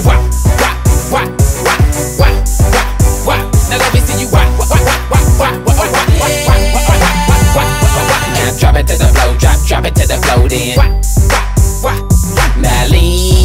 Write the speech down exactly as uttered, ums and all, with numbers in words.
wop, wop, wop, wop, wop, wop, wop. Now let me see you wop, wop, wop, wop, wop, wop, wop, wop, wop, wop, wop, wop. Now drop it to the floor, drop, drop it to the floor, then wop, wop, wop. Now lean.